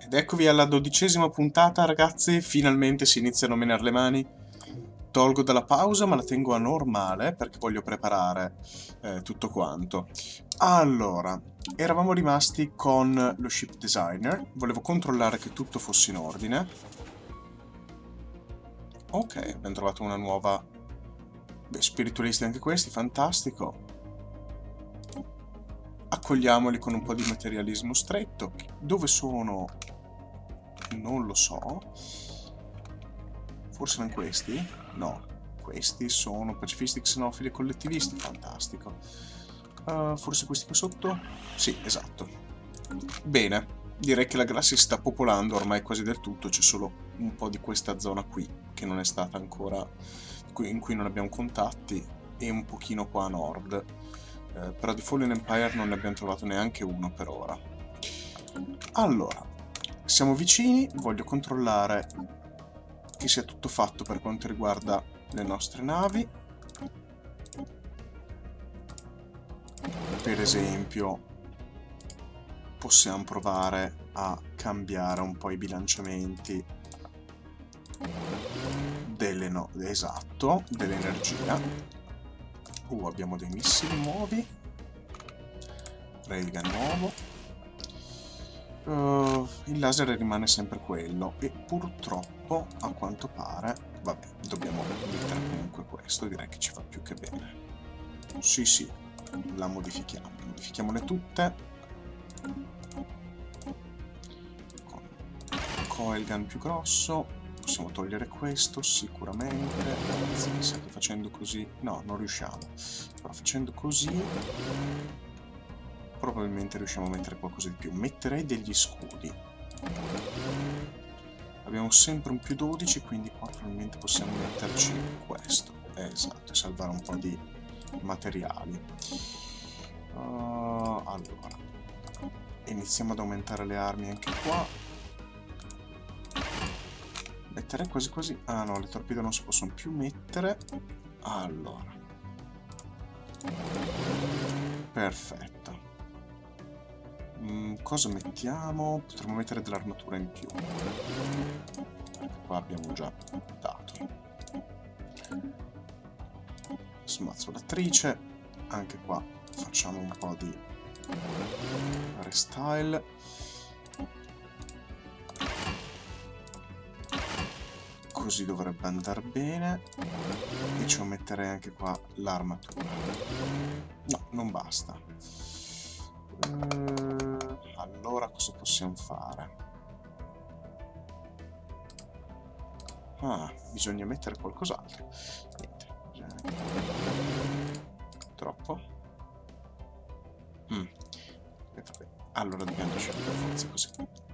Ed eccovi alla 12ª puntata, ragazzi. Finalmente si iniziano a menare le mani. Tolgo dalla pausa, ma la tengo a normale perché voglio preparare tutto quanto. Allora, eravamo rimasti con lo ship designer. Volevo controllare che tutto fosse in ordine. Ok, abbiamo trovato una nuova... Beh, spiritualisti anche questi, fantastico. Accogliamoli con un po' di materialismo stretto. Dove sono? Non lo so. Forse non questi? No. Questi sono pacifisti, xenofili e collettivisti. Fantastico. Forse questi qui sotto? Sì, esatto. Bene. Direi che la galassia si sta popolando ormai quasi del tutto. C'è solo un po' di questa zona qui che non è stata ancora... in cui non abbiamo contatti. E un pochino qua a nord. Però di Fallen Empire non ne abbiamo trovato neanche uno per ora. Allora, siamo vicini, voglio controllare che sia tutto fatto per quanto riguarda le nostre navi. Per esempio, possiamo provare a cambiare un po' i bilanciamenti dell'energia. Abbiamo dei missili nuovi. Railgun nuovo. Il laser rimane sempre quello e purtroppo, a quanto pare, vabbè, dobbiamo mettere comunque questo, direi che ci va più che bene. Sì, sì, la modifichiamo. Modifichiamole tutte. Con coil gun più grosso. Possiamo togliere questo, sicuramente. Anzi, mi sa che facendo così... No, non riusciamo. Però facendo così... probabilmente riusciamo a mettere qualcosa di più. Metterei degli scudi. Abbiamo sempre un più 12, quindi qua probabilmente possiamo metterci questo. Esatto, e salvare un po' di materiali. Allora, iniziamo ad aumentare le armi anche qua. Metterei quasi quasi... Ah no, le torpede non si possono più mettere. Allora. Perfetto. Cosa mettiamo? Potremmo mettere dell'armatura in più. Qua abbiamo già dato. Smazzolatrice. Anche qua facciamo un po' di restyle. Così dovrebbe andare bene. E ci metterei anche qua l'armatura. No, non basta. Allora cosa possiamo fare? Ah, bisogna mettere qualcos'altro. Niente, bisogna mettere... Troppo? Vabbè. Allora dobbiamo lasciare per forza così.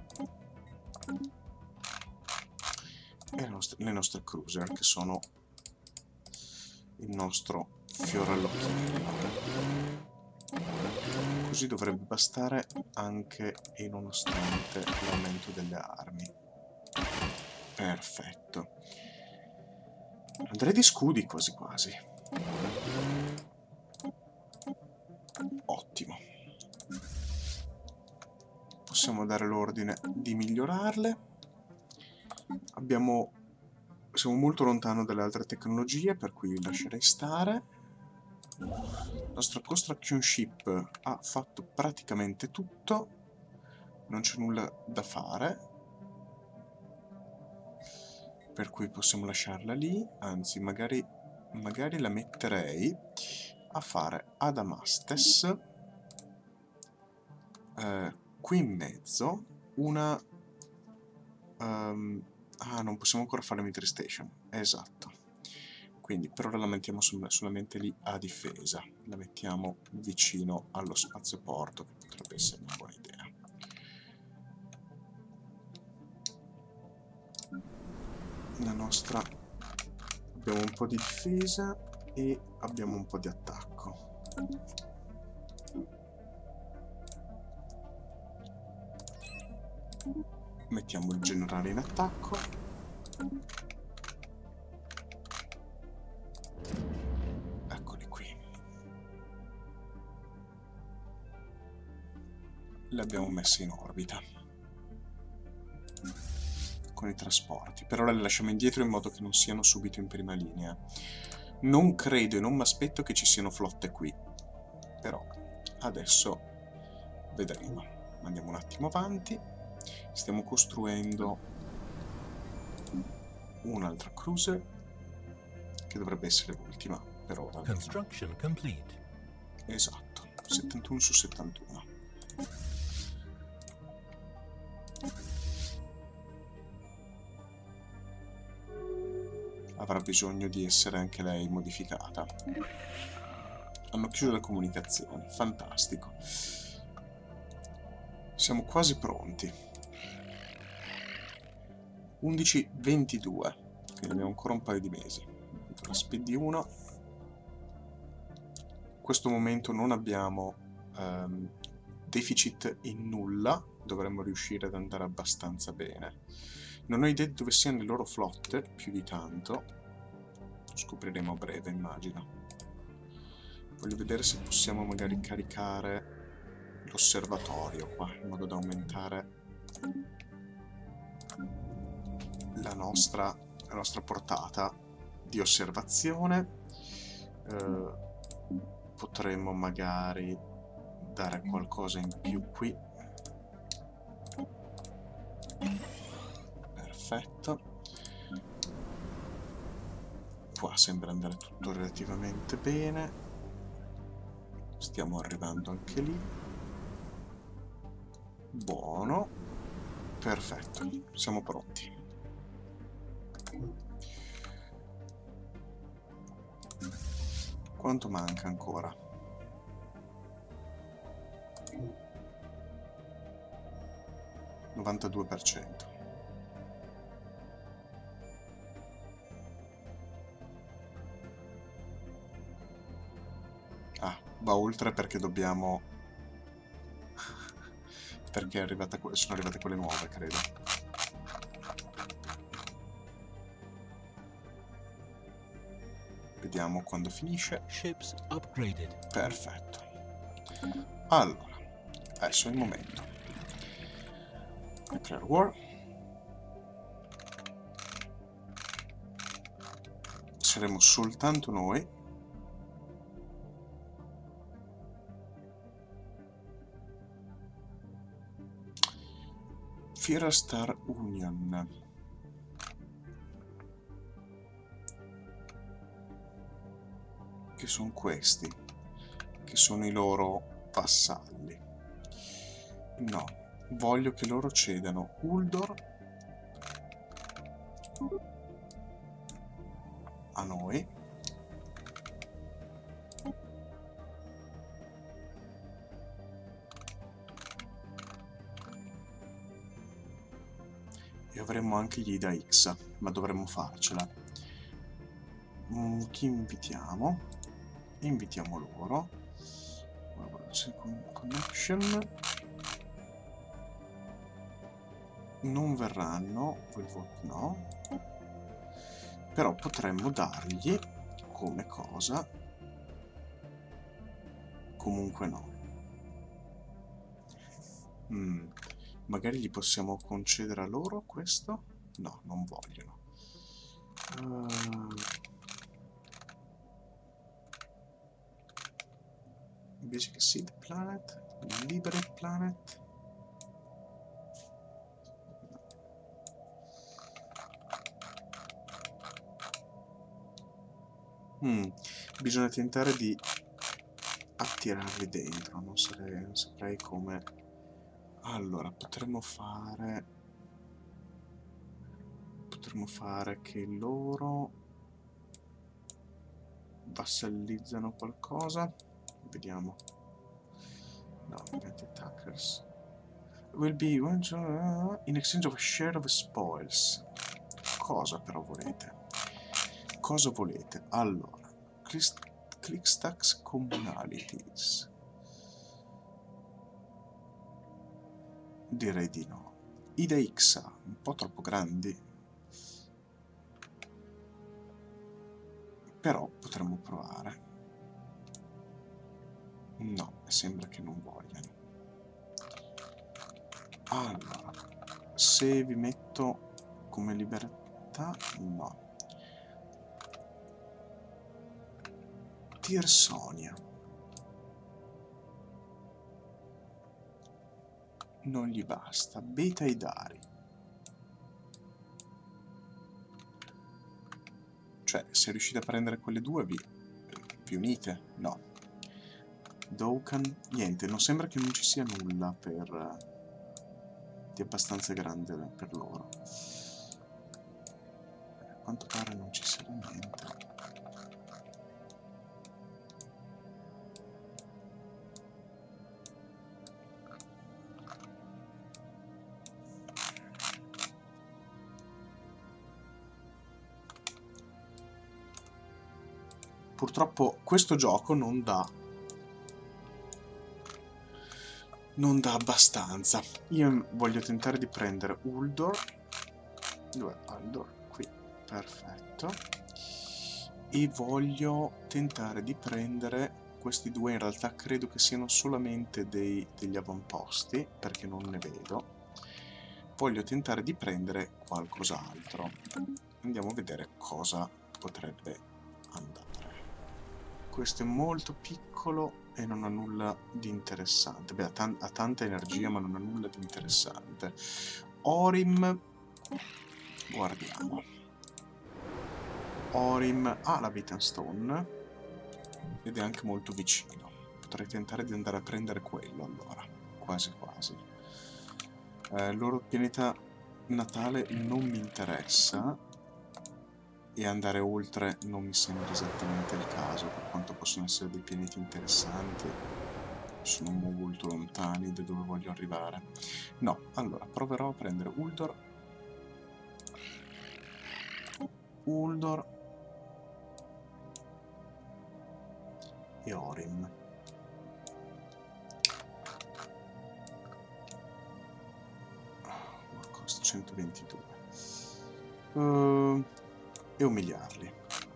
E le nostre cruiser, che sono il nostro fiore all'occhiello. Così dovrebbe bastare anche e nonostante l'aumento delle armi. Perfetto. Andrei di scudi quasi quasi. Ottimo. Possiamo dare l'ordine di migliorarle. Siamo molto lontano dalle altre tecnologie, per cui lascerei stare. La nostra construction ship ha fatto praticamente tutto. Non c'è nulla da fare. Per cui possiamo lasciarla lì. Anzi, magari la metterei a fare Adamastes. Qui in mezzo una... ah, non possiamo ancora fare la military station. Esatto. Quindi per ora la mettiamo solamente lì a difesa. La mettiamo vicino allo spazioporto, che potrebbe essere una buona idea. La nostra... abbiamo un po' di difesa e abbiamo un po' di attacco. Mettiamo il generale in attacco. Eccoli qui. Le abbiamo messe in orbita. con i trasporti. Per ora li lasciamo indietro in modo che non siano subito in prima linea. Non credo e non mi aspetto che ci siano flotte qui, però adesso vedremo. Andiamo un attimo avanti. Stiamo costruendo un'altra cruiser che dovrebbe essere l'ultima per ora. Construction complete. Esatto, 71 su 71. Avrà bisogno di essere anche lei modificata. Hanno chiuso le comunicazioni, fantastico. Siamo quasi pronti. 11:22, quindi abbiamo ancora un paio di mesi. La speed di 1. In questo momento non abbiamo deficit in nulla, dovremmo riuscire ad andare abbastanza bene. Non ho idea di dove siano le loro flotte, più di tanto. Lo scopriremo a breve, immagino. Voglio vedere se possiamo magari caricare l'osservatorio qua, in modo da aumentare la nostra portata di osservazione. Potremmo magari dare qualcosa in più qui. Perfetto. Qua sembra andare tutto relativamente bene. Stiamo arrivando anche lì. Buono. Perfetto, siamo pronti. Quanto manca ancora? Il 92%. Ah, va oltre perché dobbiamo... perché sono arrivate quelle nuove, credo. Vediamo quando finisce. Ships upgraded. Perfetto. Allora, adesso è il momento. Nuclear War. Saremo soltanto noi. Fiera Star Union. Che sono questi, che sono i loro vassalli. No, voglio che loro cedano Uldor a noi. E avremo anche gli Ida X, ma dovremmo farcela. Chi invitiamo? Invitiamo loro. Connection. Non verranno, quel voto no. Però potremmo dargli come cosa. Comunque no. Magari gli possiamo concedere a loro questo? No, non vogliono. Invece che Seed Planet, Liberate Planet. Bisogna tentare di attirarli dentro, non saprei come. Allora, potremmo fare che loro vassallizzano qualcosa. Vediamo. No, event attackers will be in exchange of a share of spoils. Cosa però volete? Cosa volete? Allora, Clickstacks Communalities. Direi di no. Ida X, un po' troppo grandi. Però potremmo provare. No, sembra che non vogliano. Allora, se vi metto come libertà, no. Tirsonia. Non gli basta. Beta Idari. Cioè, se riuscite a prendere quelle due, vi unite? No. Doukan, niente, non sembra che non ci sia nulla di abbastanza grande per loro. A quanto pare non ci sarà niente. Purtroppo questo gioco non dà abbastanza. Io voglio tentare di prendere Uldor. Dov'è Uldor? Qui, perfetto. E voglio tentare di prendere questi due. In realtà credo che siano solamente degli avamposti, perché non ne vedo. Voglio tentare di prendere qualcos'altro. Andiamo a vedere cosa potrebbe andare. Questo è molto piccolo e non ha nulla di interessante. Beh, ha tanta energia, ma non ha nulla di interessante. Orim, guardiamo. Orim ha la Beaten Stone ed è anche molto vicino. Potrei tentare di andare a prendere quello, allora. Quasi quasi. Il loro pianeta natale non mi interessa. E andare oltre non mi sembra esattamente il caso, per quanto possono essere dei pianeti interessanti. Sono molto lontani da dove voglio arrivare. No, allora, proverò a prendere Uldor e Orim. Costa 122. E umiliarli.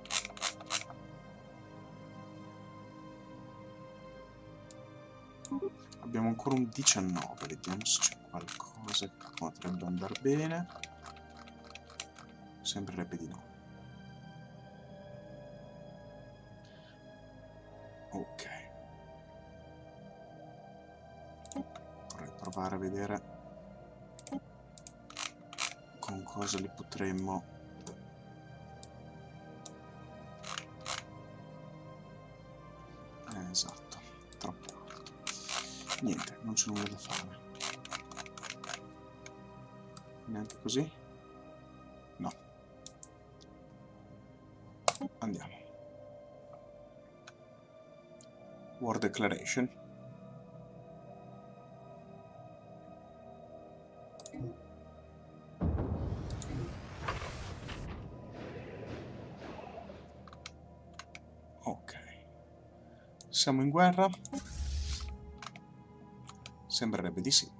Abbiamo ancora un 19, vediamo se c'è qualcosa che potrebbe andare bene. Sembrerebbe di no. Ok. Vorrei provare a vedere con cosa li potremmo... esatto, troppo alto. Niente, non c'è nulla da fare. Neanche così? No. Andiamo. War Declaration. Ok. Siamo in guerra? Sembrerebbe di sì.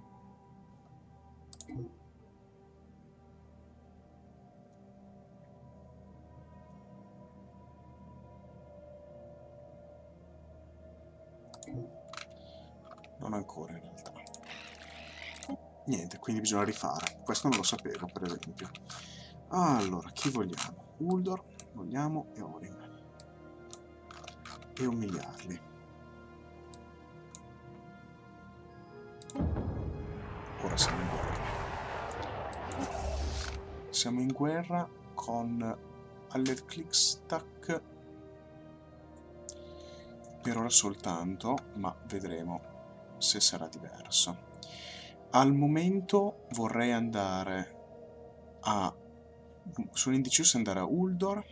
Non ancora in realtà. Niente, quindi bisogna rifare. Questo non lo sapevo, per esempio. Allora, chi vogliamo? Uldor, vogliamo, e Orim. E umiliarli. Ora siamo in guerra. Siamo in guerra con Alert Click Stack. Per ora soltanto, ma vedremo se sarà diverso. Al momento vorrei andare a... sono indeciso se andare a Uldor.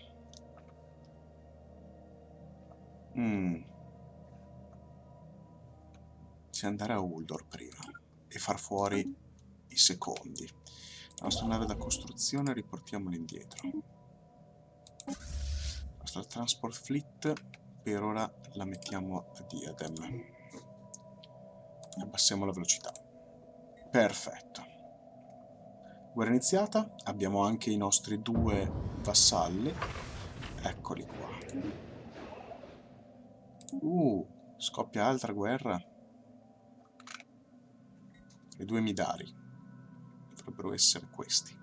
Se andare a Uldor prima e far fuori i secondi. La nostra nave da costruzione riportiamola indietro. La nostra Transport Fleet per ora la mettiamo a Diadem. Abbassiamo la velocità. Perfetto. Guerra iniziata. Abbiamo anche i nostri due vassalli. Eccoli qua. Scoppia altra guerra. E due Midari. Dovrebbero essere questi.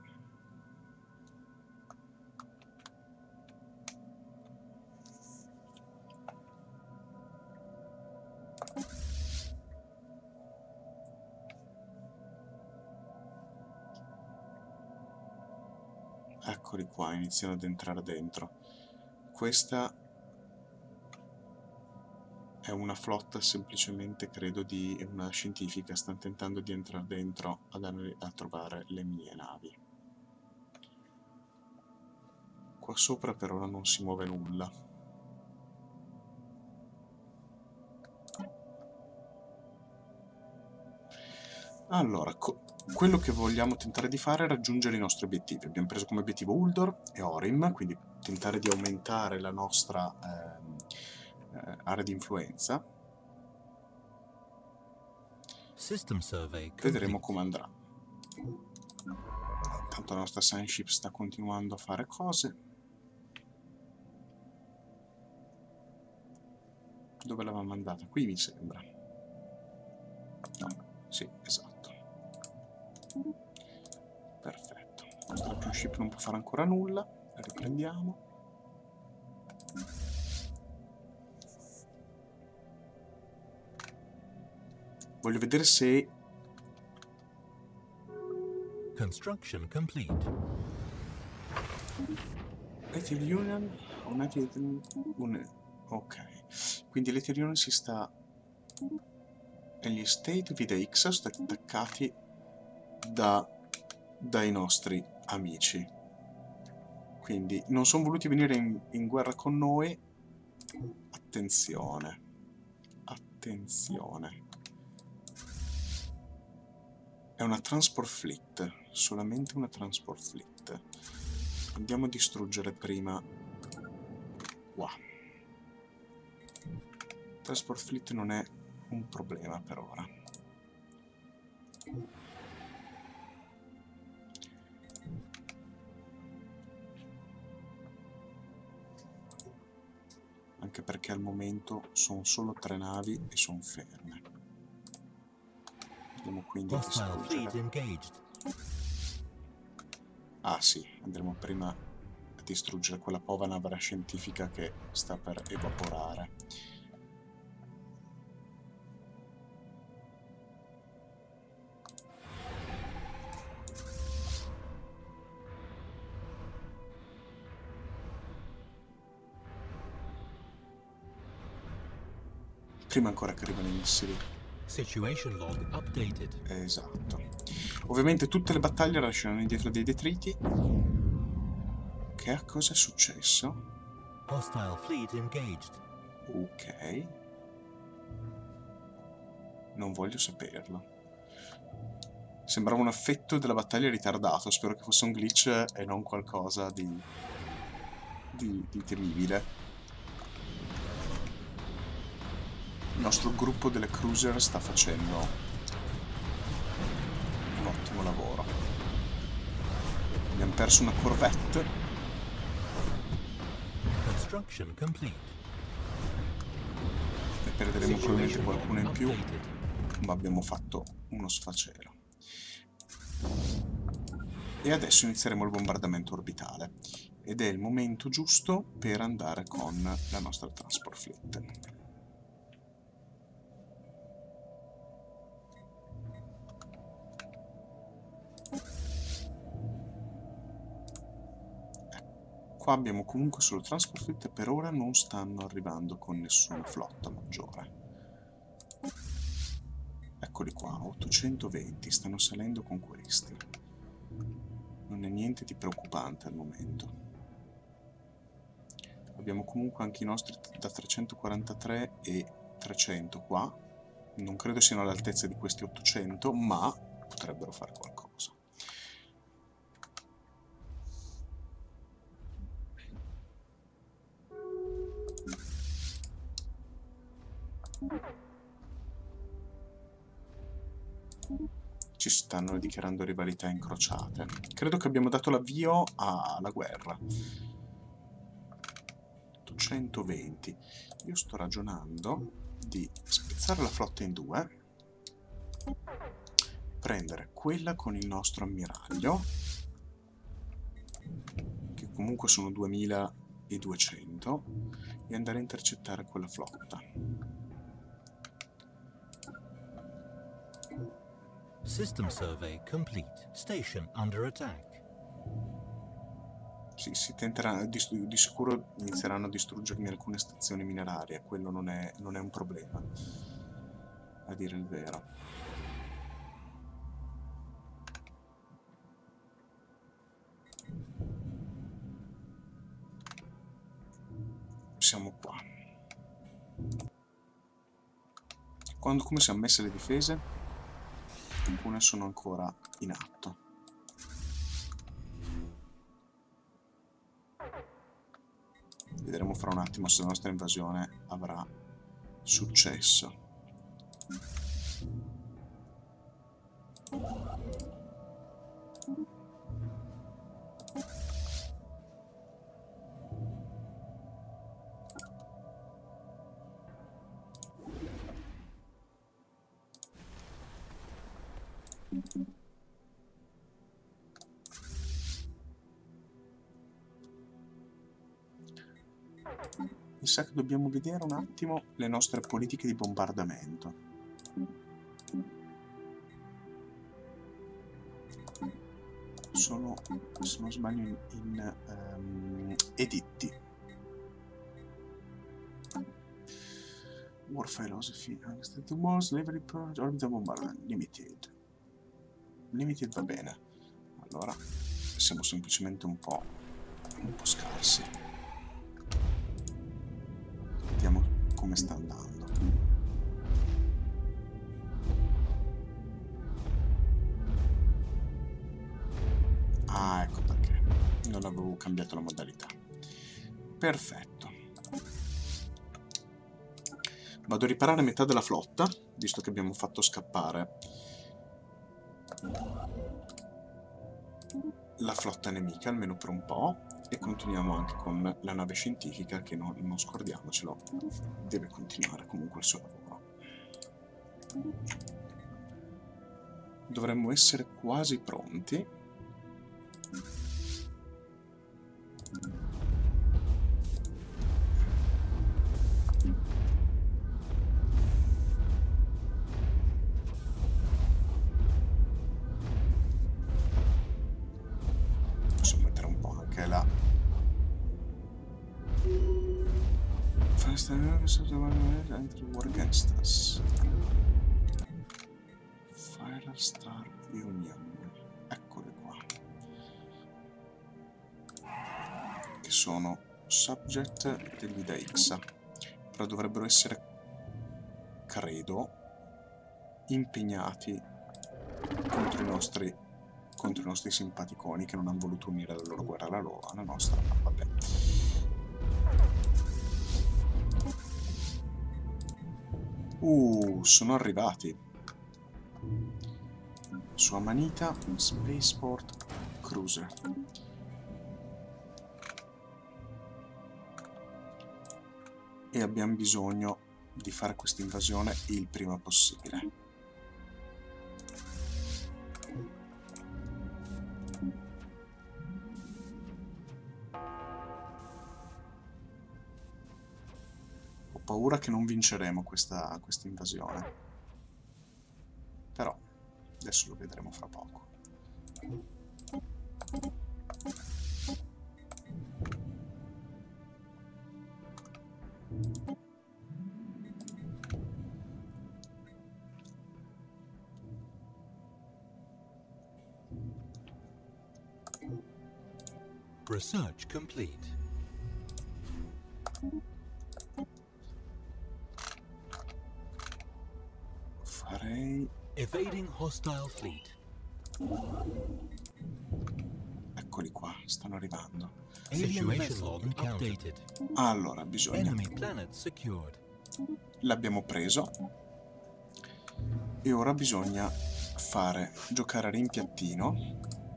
Eccoli qua, iniziano ad entrare dentro. Questa è una flotta semplicemente, credo, di una scientifica. Stanno tentando di entrare dentro a trovare le mie navi. Qua sopra per ora non si muove nulla. Allora, quello che vogliamo tentare di fare è raggiungere i nostri obiettivi. Abbiamo preso come obiettivo Uldor e Orim, quindi tentare di aumentare la nostra area di influenza. System survey Vedremo complete. come andrà. Tanto la nostra Sunship sta continuando a fare cose. Dove l'avevamo mandata? Qui mi sembra. No, sì, esatto. Perfetto. La nostra Dragon Ship non può fare ancora nulla. La riprendiamo. Voglio vedere se... Construction complete. Ether Union... Ok. Quindi l'Ether Union si sta... E gli State of the X sono stati attaccati dai nostri amici. Quindi non sono voluti venire in guerra con noi. Attenzione. Attenzione. È una transport fleet. Solamente una transport fleet. Andiamo a distruggere prima qua. Transport fleet non è un problema per ora. Anche perché al momento sono solo 3 navi e sono ferme. Andiamo quindi a distruggere. Ah sì, andremo prima a distruggere quella povera nave scientifica che sta per evaporare. Prima ancora che arrivano i missili. Situation log updated. Esatto. Ovviamente tutte le battaglie lasciano indietro dei detriti. Che cosa è successo? Hostile fleet engaged. Ok. Non voglio saperlo. Sembrava un effetto della battaglia ritardato. Spero che fosse un glitch e non qualcosa di temibile. Il nostro gruppo delle cruiser sta facendo un ottimo lavoro. Abbiamo perso una corvette. Construction complete. Ne perderemo probabilmente qualcuno in più, ma abbiamo fatto uno sfacelo. E adesso inizieremo il bombardamento orbitale. Ed è il momento giusto per andare con la nostra transport fleet. Qua abbiamo comunque solo transport fleet e per ora non stanno arrivando con nessuna flotta maggiore. Eccoli qua, 820, stanno salendo con questi. Non è niente di preoccupante al momento. Abbiamo comunque anche i nostri da 343 e 300 qua. Non credo siano all'altezza di questi 800, ma potrebbero fare qualcosa. Ci stanno dichiarando rivalità incrociate. Credo che abbiamo dato l'avvio alla guerra. 820. Io sto ragionando di spezzare la flotta in due, prendere quella con il nostro ammiraglio, che comunque sono 2200, e andare a intercettare quella flotta. System survey complete. Station under attack. Sì, si tenterà, di sicuro inizieranno a distruggermi alcune stazioni minerarie, quello non è un problema, a dire il vero. Siamo qua. Come siamo messe le difese? Alcune sono ancora in atto. Vedremo fra un attimo se la nostra invasione avrà successo. Mi sa che dobbiamo vedere un attimo le nostre politiche di bombardamento. Sono, se non sbaglio, in editti. War philosophy, understated war, slavery purge, orbital bombardment, limited. Limited va bene. Allora, siamo semplicemente un po' scarsi. Vediamo come sta andando. Ah, ecco perché. Non avevo cambiato la modalità. Perfetto. Vado a riparare metà della flotta, visto che abbiamo fatto scappare la flotta nemica, almeno per un po', e continuiamo anche con la nave scientifica, che non scordiamocelo, deve continuare comunque il suo lavoro. Dovremmo essere quasi pronti. Possiamo mettere un po' anche la Enter war against us. Firestar Union. Eccole qua. Che sono subject dell'Ida X. Però dovrebbero essere, credo, impegnati contro i nostri simpaticoni che non hanno voluto unire la loro guerra alla nostra, ma vabbè. Sono arrivati. Su Amanita Spaceport Cruiser. E abbiamo bisogno di fare questa invasione il prima possibile. Ho paura che non vinceremo questa invasione. Però adesso lo vedremo fra poco. Research complete. Farei... Evading hostile fleet. Eccoli qua, stanno arrivando. Situation log updated. Allora, bisogna... Enemy planet secured. L'abbiamo preso. E ora bisogna fare giocare a rimpiattino.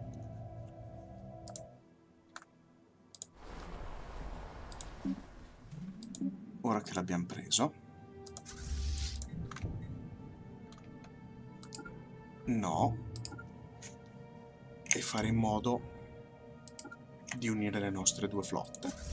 Ora che l'abbiamo preso. No. E fare in modo di unire le nostre due flotte.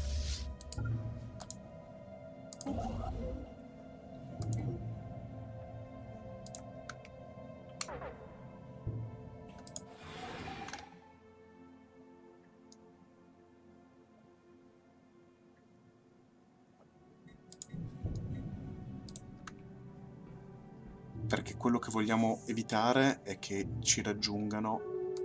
Perché quello che vogliamo evitare è che ci raggiungano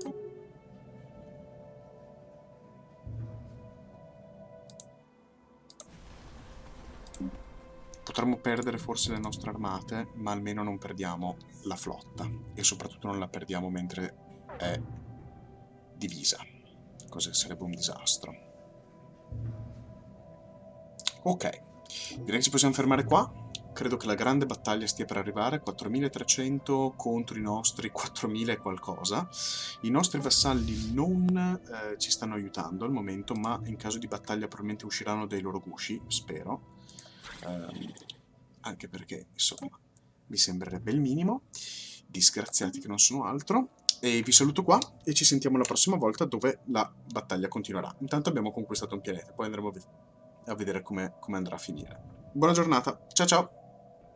potremmo perdere forse le nostre armate, ma almeno non perdiamo la flotta e soprattutto non la perdiamo mentre è divisa, cosa che sarebbe un disastro. Ok, direi che ci possiamo fermare qua. Credo che la grande battaglia stia per arrivare, 4300 contro i nostri 4000 e qualcosa. I nostri vassalli non ci stanno aiutando al momento, ma in caso di battaglia probabilmente usciranno dai loro gusci, spero. Anche perché, insomma, mi sembrerebbe il minimo. Disgraziati che non sono altro. E vi saluto qua e ci sentiamo la prossima volta dove la battaglia continuerà. Intanto abbiamo conquistato un pianeta, poi andremo a vedere come andrà a finire. Buona giornata, ciao ciao!